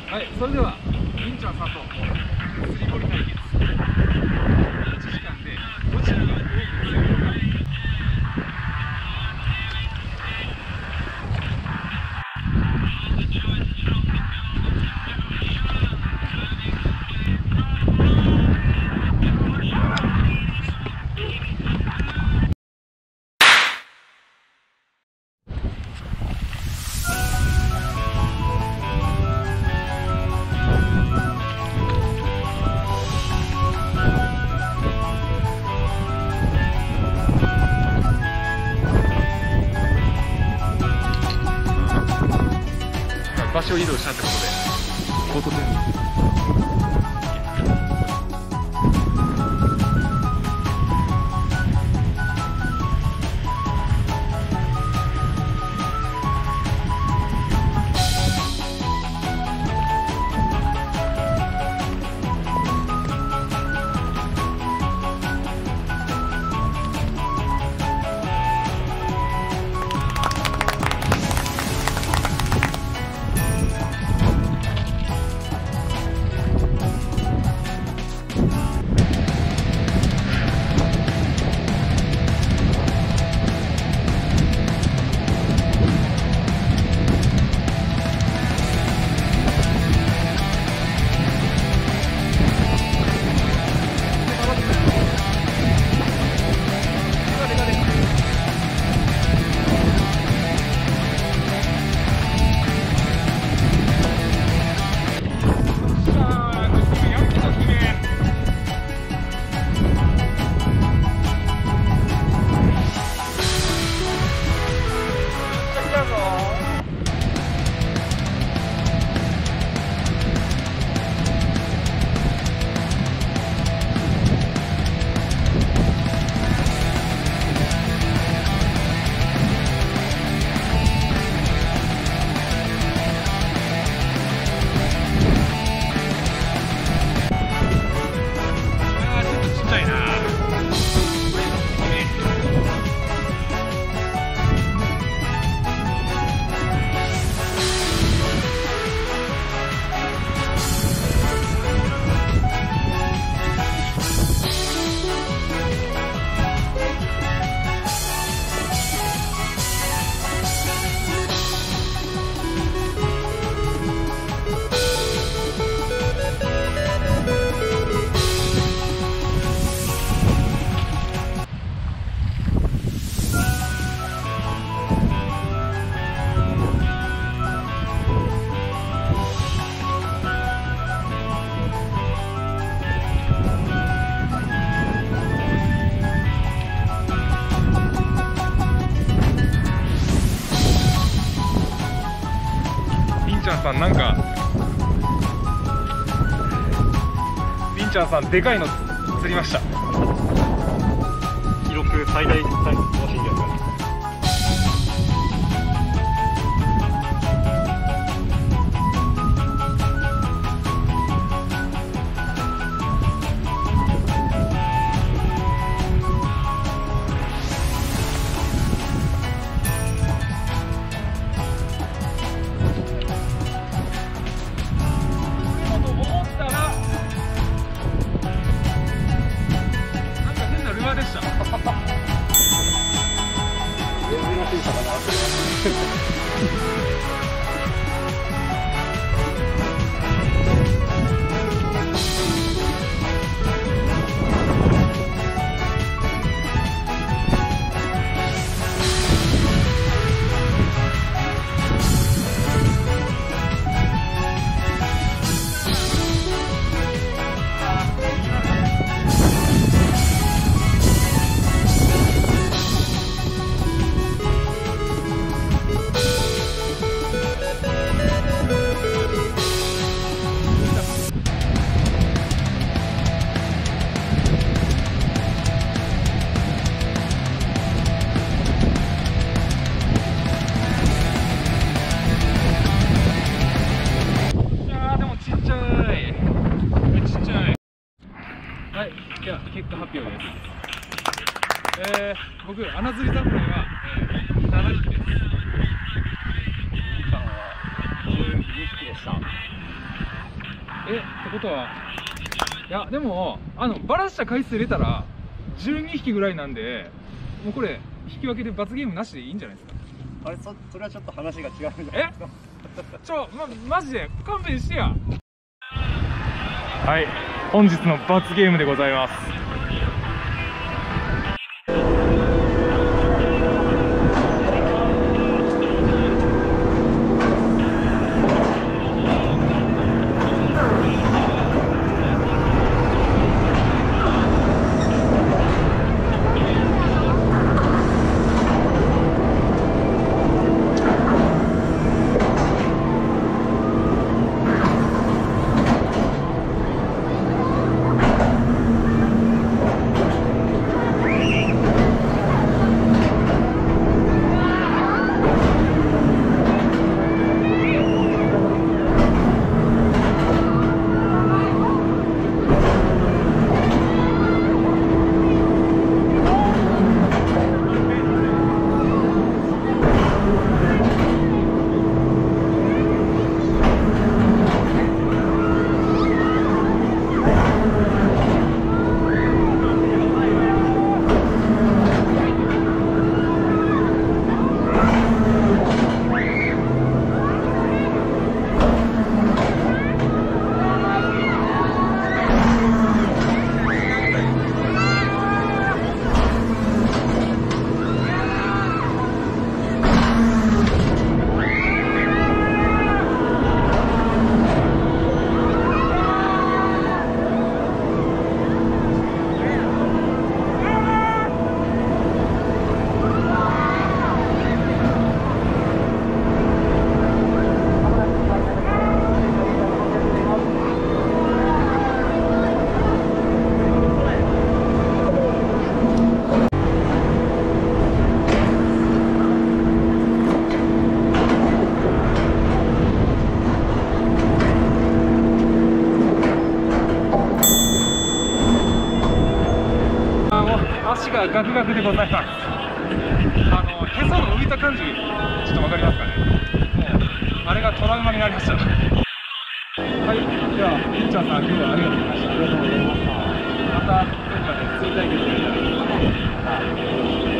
はい、それではみんちゃんさんと釣り堀対決。1時間でどちらが多く釣れるのか。場所移動したってことで、高速に。みんちゃんさん、なんかみんちゃんさんでかいの釣りました。 記録最大タイム更新ですかね。 でした。珍しい魚が釣れますね。では結果発表です。僕、穴釣り侍は、7匹です。 みんちゃんは12匹でした。 ってことは、いやでもバラした回数入れたら12匹ぐらいなんで、もうこれ引き分けで罰ゲームなしでいいんじゃないですか。 あれ、それはちょっと話が違うんじゃないですか。 マジで勘弁してや。はい、本日の罰ゲームでございます。足がガクガクでございます。へその浮いた感じ、ちょっとわかりますかね。もうあれがトラウマになりました。はい、ではりんちゃんさん、今日はありがとうございました。ありがとうございました。また今度はね、追体験でやりたいと思います。